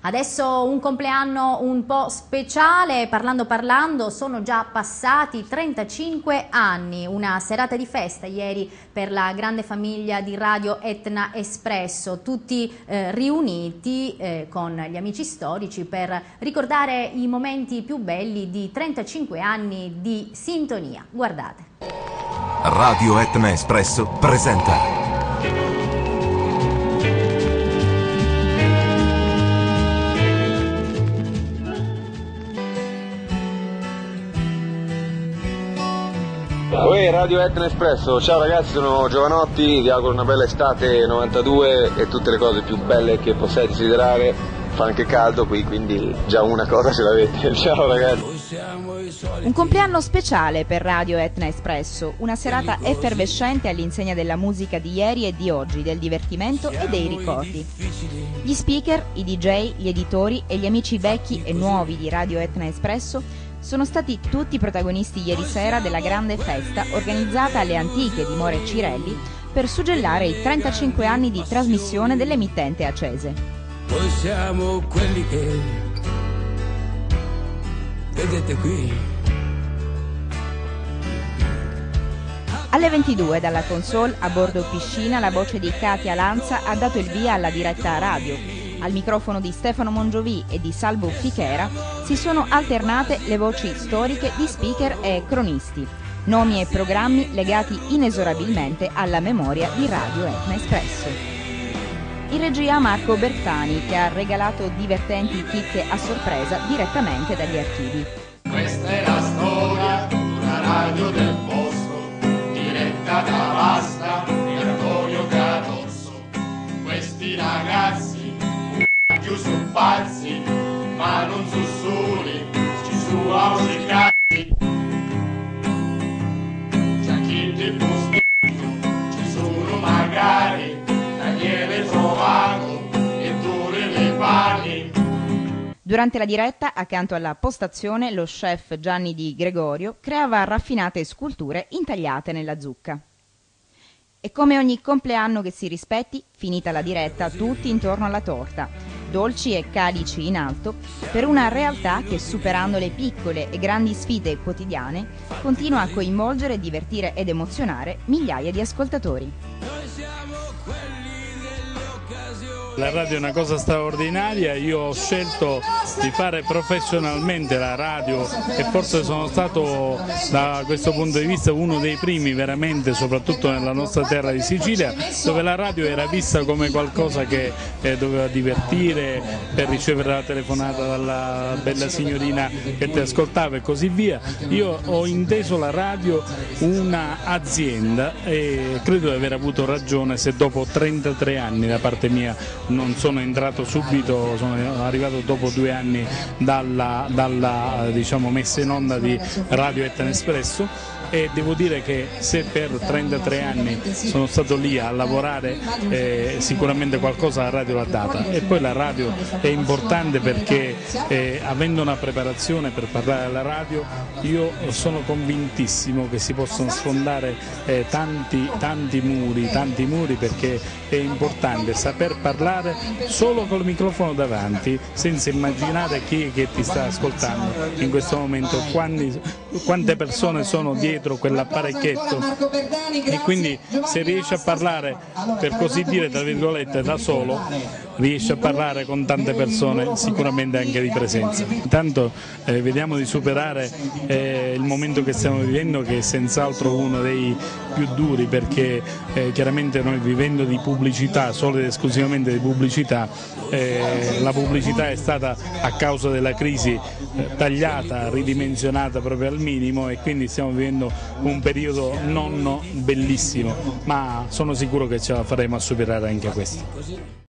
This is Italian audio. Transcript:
Adesso un compleanno un po' speciale, parlando, sono già passati 35 anni, una serata di festa ieri per la grande famiglia di Radio Etna Espresso, tutti riuniti con gli amici storici per ricordare i momenti più belli di 35 anni di sintonia. Guardate. Radio Etna Espresso presenta Radio Etna Espresso, ciao ragazzi, sono Giovanotti, vi auguro una bella estate 92 e tutte le cose più belle che possiate desiderare. Fa anche caldo qui, quindi già una cosa ce l'avete. Ciao ragazzi. Un compleanno speciale per Radio Etna Espresso, una serata effervescente all'insegna della musica di ieri e di oggi, del divertimento e dei ricordi. Gli speaker, i DJ, gli editori e gli amici vecchi e nuovi di Radio Etna Espresso sono stati tutti protagonisti ieri sera della grande festa organizzata alle antiche dimore Cirelli per suggellare i 35 anni di trasmissione dell'emittente accese. Noi siamo quelli che vedete qui. Alle 22 dalla console a bordo piscina la voce di Katia Lanza ha dato il via alla diretta radio. Al microfono di Stefano Mongiovi e di Salvo Fichera si sono alternate le voci storiche di speaker e cronisti, nomi e programmi legati inesorabilmente alla memoria di Radio Etna Espresso. In regia Marco Bertani, che ha regalato divertenti chicche a sorpresa direttamente dagli archivi. Questa è la storia di una radio del posto, diretta da Vasta e Antonio Carosso. Questi ragazzi più su falsi, ma non sussurri, ci su ausi cazzi. C'è chi ti può spinto, ci sono magari Daniele Trovato e tu le parli. Durante la diretta, accanto alla postazione, lo chef Gianni Di Gregorio creava raffinate sculture intagliate nella zucca. E come ogni compleanno che si rispetti, finita la diretta, tutti intorno alla torta, dolci e calici in alto, per una realtà che, superando le piccole e grandi sfide quotidiane, continua a coinvolgere, divertire ed emozionare migliaia di ascoltatori. La radio è una cosa straordinaria, io ho scelto di fare professionalmente la radio e forse sono stato da questo punto di vista uno dei primi veramente, soprattutto nella nostra terra di Sicilia, dove la radio era vista come qualcosa che doveva divertire, per ricevere la telefonata dalla bella signorina che ti ascoltava e così via. Io ho inteso la radio un'azienda e credo di aver avuto ragione se dopo 33 anni da parte mia non sono entrato subito, sono arrivato dopo 2 anni dalla diciamo, messa in onda di Radio Etna Espresso, e devo dire che se per 33 anni sono stato lì a lavorare sicuramente qualcosa la radio l'ha data. E poi la radio è importante perché avendo una preparazione per parlare alla radio io sono convintissimo che si possono sfondare tanti muri, perché è importante saper parlare solo col microfono davanti, senza immaginare chi è che ti sta ascoltando in questo momento, quante persone sono dietro quell'apparecchietto, e quindi se riesci a parlare, per così dire, tra virgolette, da solo, riesci a parlare con tante persone, sicuramente anche di presenza. Intanto vediamo di superare il momento che stiamo vivendo, che è senz'altro uno dei più duri, perché chiaramente noi, vivendo di pubblicità, solo ed esclusivamente di pubblicità, la pubblicità è stata, a causa della crisi, tagliata, ridimensionata proprio al minimo, e quindi stiamo vivendo un periodo non bellissimo, ma sono sicuro che ce la faremo a superare anche questo.